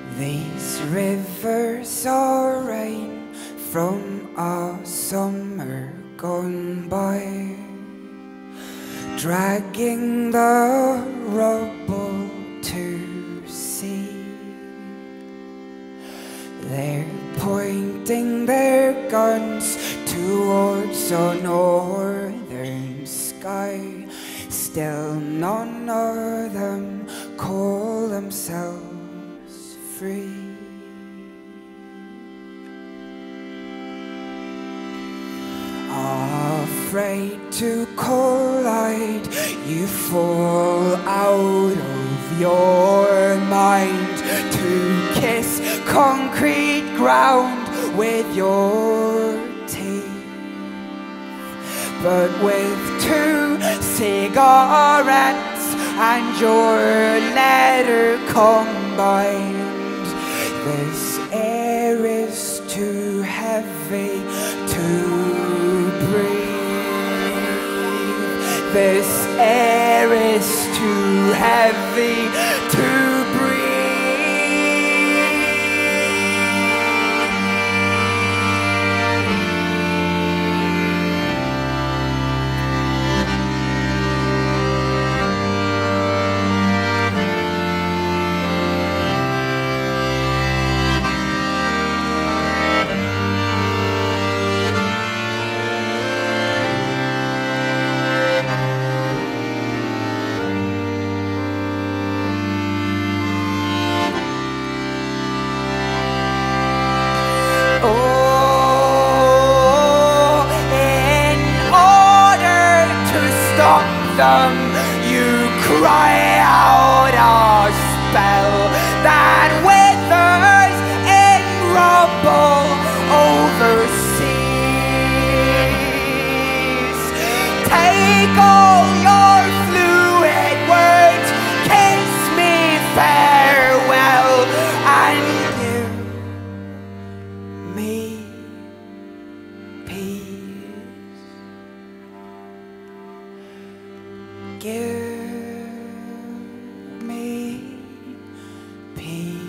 These rivers are rain from a summer gone by, dragging the rubble to sea. They're pointing their guns towards a northern sky. Still none of them call themselves free. Afraid to collide, you fall out of your mind to kiss concrete ground with your teeth. But with 2 cigarettes and your letter combined, this air is too heavy to breathe. This air is too heavy to breathe. Them, you cry out a spell that withers in rubble overseas. Take all your fluid words, kiss me farewell, and give me peace. Give me peace.